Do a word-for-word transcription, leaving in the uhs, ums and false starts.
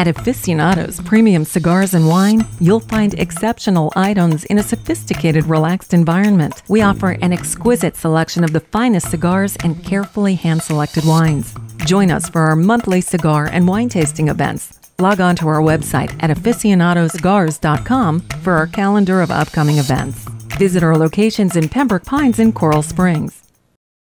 At Aficionados Premium Cigars and Wine, you'll find exceptional items in a sophisticated, relaxed environment. We offer an exquisite selection of the finest cigars and carefully hand-selected wines. Join us for our monthly cigar and wine tasting events. Log on to our website at aficionados cigars dot com for our calendar of upcoming events. Visit our locations in Pembroke Pines and Coral Springs.